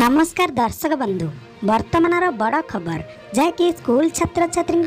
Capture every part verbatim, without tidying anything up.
नमस्कार दर्शक बंधु वर्तमान बड़ खबर जहाँकि स्कूल छात्र छात्री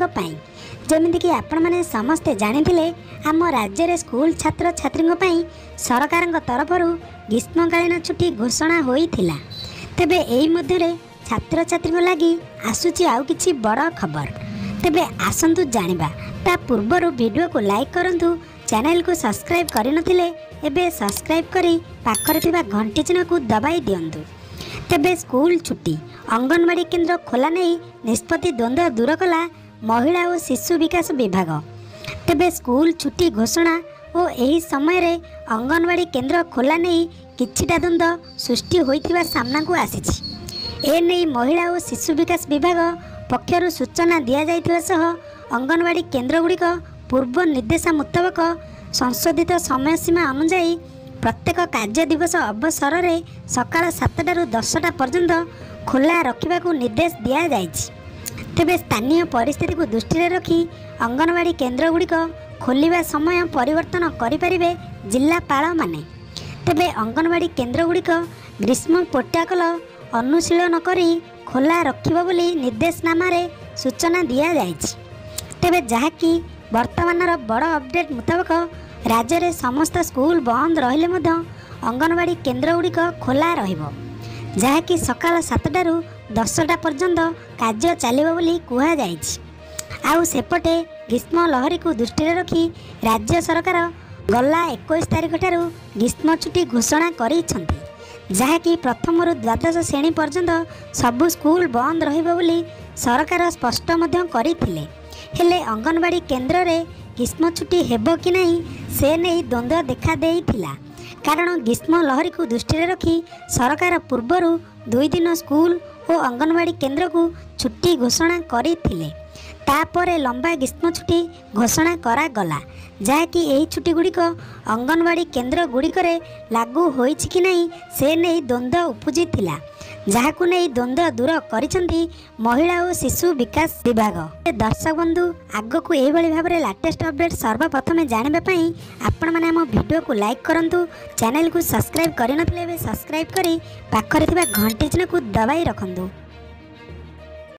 जमीक आपण मैंने समस्ते जानी आम राज्य में स्कूल छात्र छात्री सरकार तरफ ग्रीष्मकालीन छुट्टी घोषणा होता तेबे एही मध्य छात्र छात्री लगी आसूची आउ किछि बड़ खबर तेबे आसंतु जानिबा ता पूर्वर वीडियो को लाइक करंतु चैनल को सब्सक्राइब करिनथिले एबे सब्सक्राइब करी पाखरे थिबा घंटी चिन्ह को दबाई दियंतु। तेबे स्कूल छुट्टी अंगनवाड़ी केन्द्र खोला नहीं निष्पत्ति द्वंद्व दूर कला महिला और शिशु विकास विभाग। तेबे स्कूल छुट्टी घोषणा और यही समय रे अंगनवाड़ी केन्द्र खोला नहीं किछिटा द्वंद्व सृष्टि होइथिबा सामना को आसीछि। ए नहीं महिला और शिशु विकास विभाग पक्षर सूचना दि जाइथिबा सह अंगनवाड़ी केन्द्र गुड़िक पूर्व निर्देशा मुताबक संशोधित समय सीमा अनुଯାयी प्रत्येक कार्य दिवस अवसर में सकाळ सातटा दसटा पर्यंत खोला रखा निर्देश दि जाइछि। तेबे स्थानीय परिस्थिति को दृष्टि रखी अंगनवाड़ी केन्द्र गुड़िक खोलिबा समय परिवर्तन करें जिलापाल माने। तेबे अंगनवाड़ी केन्द्र गुड़िक ग्रीष्म पोर्टाकल अनुशीलन करी खोला रखिबो बोली निर्देशनामा रे सूचना दि जाइछि। तेबे जहाँकि वर्तमान बड़ अपडेट मुताबक राज्य में समस्त स्कूल बंद रहिले मध्य अंगनवाड़ी केन्द्र गुड़िक खोला रहिबो जहाँकि सकाळ सातटा दसटा पर्यंत कार्य चलिबो बोली कुहा जाइछि। आउ सेपटे ग्रीष्म लहरी को दृष्टि रखी राज्य सरकार गला इक्कीस तारिख ठारू ग्रीष्म छुट्टी घोषणा करिसेंति जहाँकि प्रथम रु द्वादश श्रेणी पर्यंत सबु स्कूल बंद रहिबो बोली सरकार स्पष्ट मध्य करिथिले। हेले अंगनवाड़ी केन्द्र रे ग्रीष्म छुट्टी हेबो कि नहीं से नहीं द्वंद्व देखा देइथिला कारण ग्रीष्म लहरी को दृष्टि रखी सरकार पूर्वर दुई दिन स्कूल और अंगनवाड़ी केन्द्र को छुट्टी घोषणा करिथिले। तापरे लंबा ग्रीष्म छुट्टी घोषणा करागला जहाँकि यही छुट्टी गुड़िक अंगनवाड़ी केन्द्र गुड़िक लागू होइछि कि नहीं से नहीं द्वंद्व उपजी थिला जहाकु नहीं द्वंद्व दूर करिसेंति महिला और शिशु विकास विभाग। दर्शक बंधु आगक यह भाव में लेटेस्ट अपडेट सर्वप्रथम जानापी आपण मैंने आम वीडियो को लाइक करंतु चैनल को सब्सक्राइब करनथिले सब्सक्राइब करी पाखरे थिबा घंटी चिन्ह को दबाई रखंतु।